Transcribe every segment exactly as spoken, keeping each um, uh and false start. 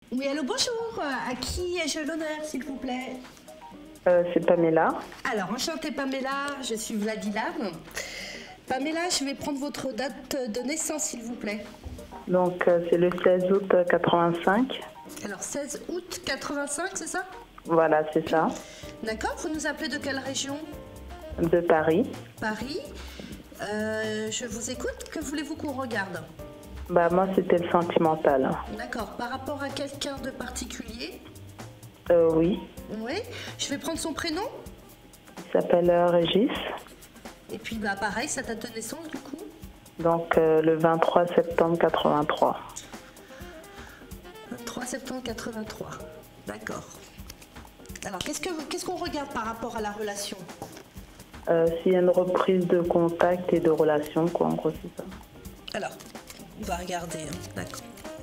Oui, allô, bonjour. À qui ai-je l'honneur, s'il vous plaît? Euh, c'est Pamela. Alors, enchantée Pamela, je suis Vladilam. Pamela, je vais prendre votre date de naissance, s'il vous plaît. Donc, euh, c'est le seize août quatre-vingt-cinq. Alors, seize août quatre-vingt-cinq, c'est ça? Voilà, c'est ça. D'accord, vous nous appelez de quelle région? De Paris. Paris. Euh, je vous écoute, que voulez-vous qu'on regarde? Bah, moi, c'était le sentimental. D'accord, par rapport à quelqu'un de particulier? Euh, oui. Oui, je vais prendre son prénom. Il s'appelle euh, Régis. Et puis, bah, pareil, sa date de naissance, du coup? Donc, euh, le vingt-trois septembre quatre-vingt-trois. vingt-trois septembre quatre-vingt-trois. D'accord. Alors, qu'est-ce que qu'est-ce qu'on regarde par rapport à la relation? Euh, S'il y a une reprise de contact et de relation, quoi, en gros, c'est ça. Alors, on va regarder. Hein. D'accord.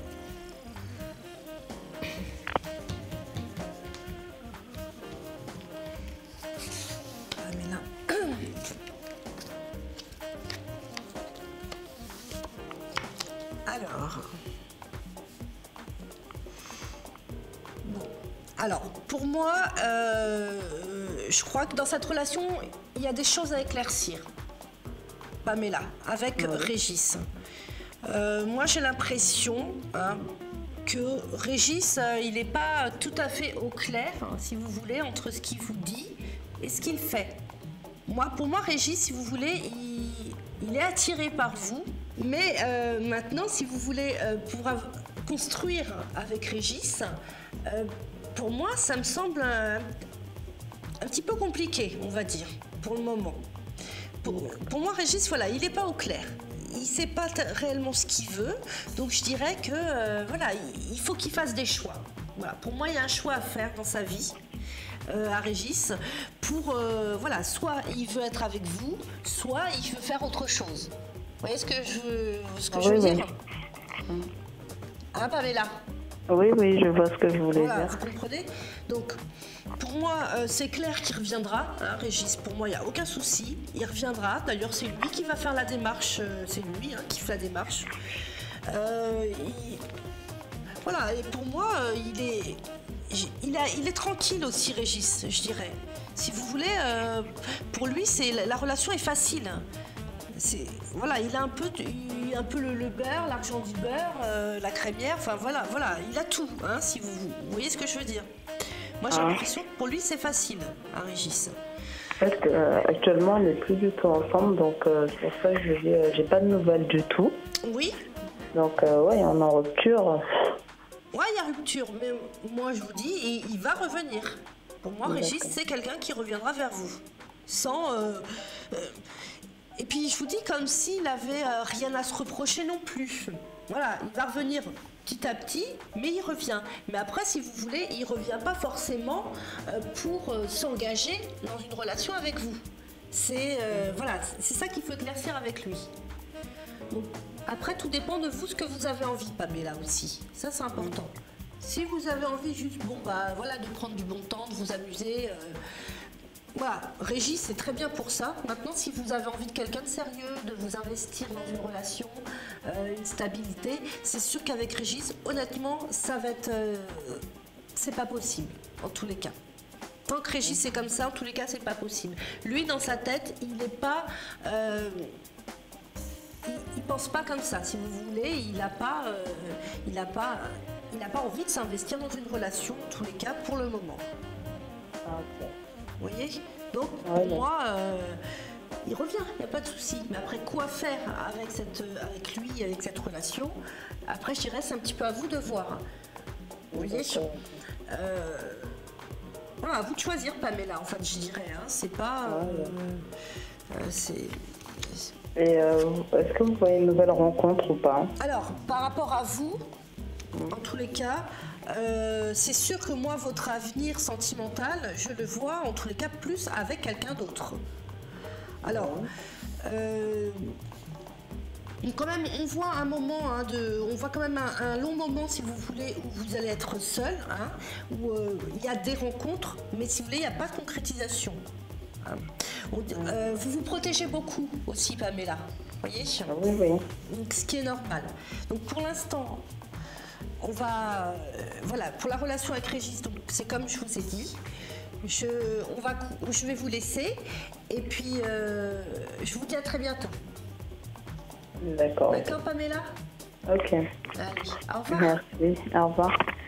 Ah, mais là... Alors... Bon. Alors, pour moi, euh, je crois que dans cette relation, il y a des choses à éclaircir. Pamela, avec Ouais. Régis. Euh, moi, j'ai l'impression hein, que Régis, euh, il n'est pas tout à fait au clair, hein, si vous voulez, entre ce qu'il vous dit et ce qu'il fait. Moi, pour moi, Régis, si vous voulez, il, il est attiré par vous. Mais euh, maintenant, si vous voulez euh, pouvoir construire avec Régis, euh, pour moi, ça me semble un, un petit peu compliqué, on va dire, pour le moment. Pour, pour moi, Régis, voilà, il n'est pas au clair. Il ne sait pas réellement ce qu'il veut. Donc, je dirais que euh, voilà, il, il faut qu'il fasse des choix. Voilà, pour moi, il y a un choix à faire dans sa vie. Euh, à Régis, pour, euh, voilà, soit il veut être avec vous, soit il veut faire autre chose. Vous voyez ce que je, ce que Ah, je oui, veux oui. dire? Hein, Pamela? Oui, oui, je vois ce que je voulais Voilà, dire. vous comprenez? Donc, pour moi, euh, c'est clair qu'il reviendra, hein, Régis. Pour moi, il n'y a aucun souci. Il reviendra. D'ailleurs, c'est lui qui va faire la démarche. euh, c'est lui hein, qui fait la démarche. Euh, il- Voilà, et pour moi, euh, il est, il, a- il est tranquille aussi, Régis, je dirais. Si vous voulez, euh, pour lui, c'est la, la relation est facile. C'est, voilà, il a un peu, du- un peu le, le beurre, l'argent du beurre, euh, la crémière, enfin voilà, voilà, il a tout, hein, si vous, vous voyez ce que je veux dire. Moi, j'ai Ah. l'impression que pour lui, c'est facile, hein, Régis. En fait, euh, actuellement, on n'est plus du tout ensemble, donc euh, c'est pour ça que je dis, euh, j'ai pas de nouvelles du tout. Oui, Donc, euh, ouais, on est en rupture. ouais, il y a rupture, mais moi, je vous dis, il, il va revenir. Pour moi, Régis, D'accord. c'est quelqu'un qui reviendra vers vous. Sans... euh, euh, et puis, je vous dis comme s'il avait euh, rien à se reprocher non plus. Voilà, il va revenir petit à petit, mais il revient. Mais après, si vous voulez, il revient pas forcément euh, pour euh, s'engager dans une relation avec vous. C'est euh, voilà, c'est ça qu'il faut éclaircir avec lui. Donc, après, tout dépend de vous, ce que vous avez envie, Pamela, aussi. Ça, c'est important. Si vous avez envie juste, bon, bah, voilà, de prendre du bon temps, de vous amuser, euh, voilà, Régis, c'est très bien pour ça. Maintenant, si vous avez envie de quelqu'un de sérieux, de vous investir dans une relation, euh, une stabilité, c'est sûr qu'avec Régis, honnêtement, ça va être... euh, c'est pas possible, en tous les cas. Tant que Régis c'est comme ça, en tous les cas, c'est pas possible. Lui, dans sa tête, il n'est pas... euh, il, il pense pas comme ça, si vous voulez. Il n'a pas, euh, il a pas, il n'a pas envie de s'investir dans une relation, en tous les cas, pour le moment. Ah, ok. Vous voyez? Donc, Ouais, pour ouais. moi, euh, il revient, il n'y a pas de souci. Mais après, quoi faire avec, cette, avec lui, avec cette relation? Après, je dirais, c'est un petit peu à vous de voir. Vous voyez? D'accord. Euh, voilà, à vous de choisir, Pamela, en fait, je dirais. Hein. C'est pas... euh, Ouais, ouais. euh, c'est... Et euh, est-ce que vous voyez une nouvelle rencontre ou pas? Alors, par rapport à vous, en tous les cas, euh, c'est sûr que moi, votre avenir sentimental, je le vois en tous les cas plus avec quelqu'un d'autre. Alors, euh, quand même, on voit un moment, hein, de, on voit quand même un, un long moment, si vous voulez, où vous allez être seul, hein, où euh, il y a des rencontres, mais si vous voulez, il n'y a pas de concrétisation. Hein. On- euh, vous vous protégez beaucoup aussi, Pamela. Vous voyez? Ah, oui, oui. Donc, ce qui est normal. Donc pour l'instant, on va, euh, voilà, pour la relation avec Régis, donc c'est comme je vous ai dit. Je, on va, je vais vous laisser et puis euh, je vous dis à très bientôt. D'accord. D'accord, Pamela? Ok. Allez, au revoir. Merci. Au revoir.